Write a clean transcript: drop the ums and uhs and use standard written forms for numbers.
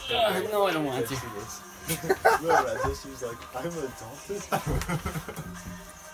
No, I don't want to. Remember that? She was like, I'm adopted.